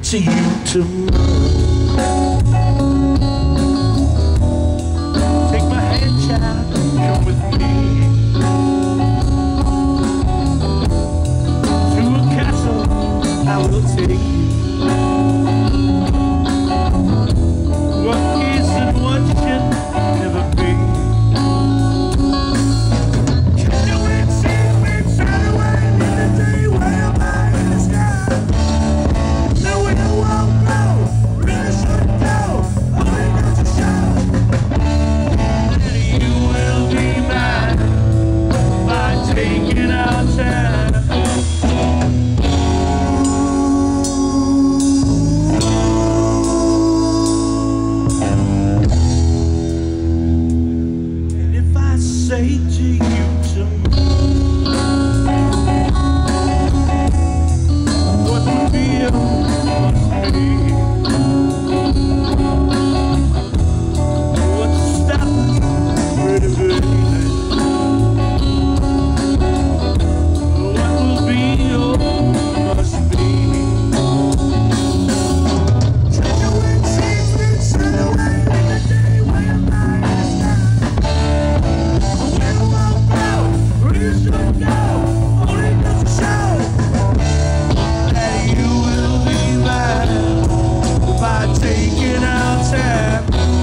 to you tomorrow. Take my hand, child, come with me to a castle. I will take you. What is and what should never be. Say to you tomorrow, what would be must be. What's stopping, pretty baby? What will be must be. Turn away, change me, turn away in the day when I'm lying in the sky. You should know, only goes to show that you will be mine by taking our time.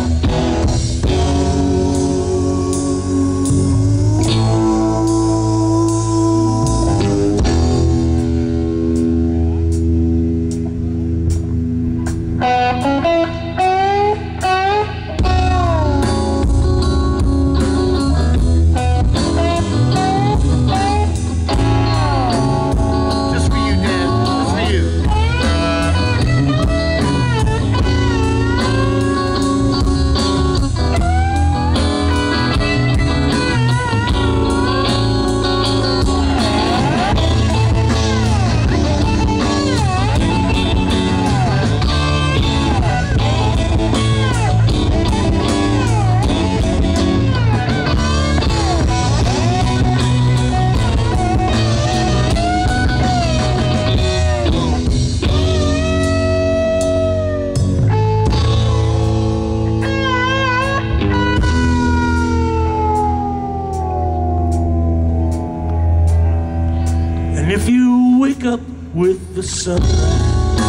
And if you wake up with the sunrise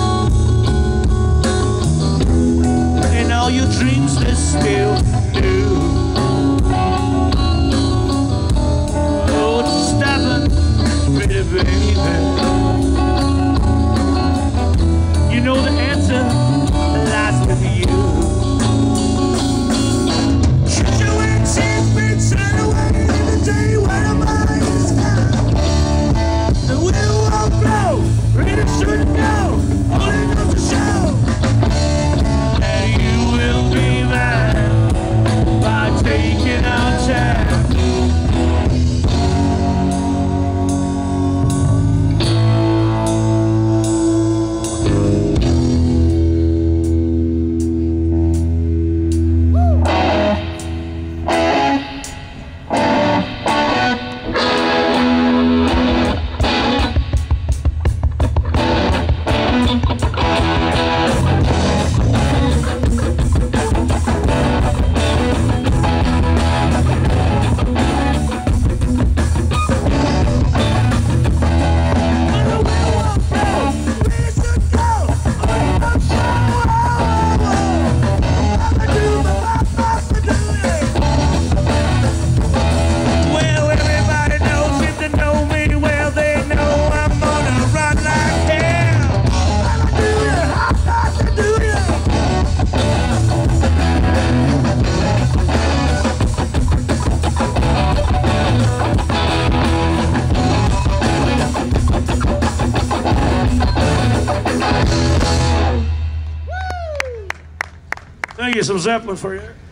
and all your dreams are still new, oh, what's stopping, pretty baby? You know the answer lies with you. Should you wait, change me, turn away in the day when I'm lying in the sky? The wind won't blow, it should know, only goes to show that you will be mine by taking our time. Thank you, some Zeppelin for you.